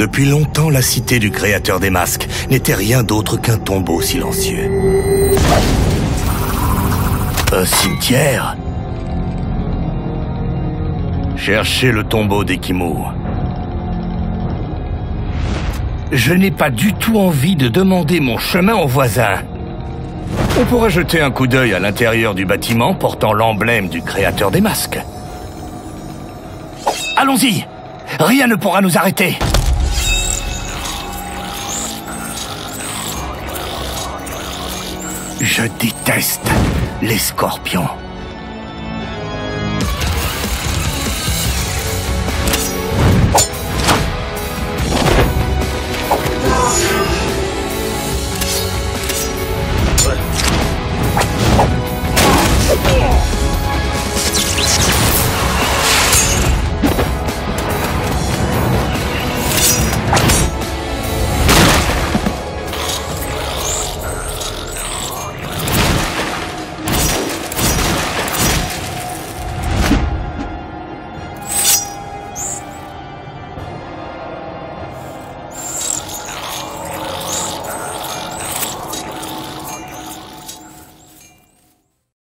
Depuis longtemps, la cité du créateur des masques n'était rien d'autre qu'un tombeau silencieux. Un cimetière? Cherchez le tombeau d'Ekimu. Je n'ai pas du tout envie de demander mon chemin aux voisins. On pourrait jeter un coup d'œil à l'intérieur du bâtiment portant l'emblème du créateur des masques. Allons-y! Rien ne pourra nous arrêter! Je déteste les scorpions.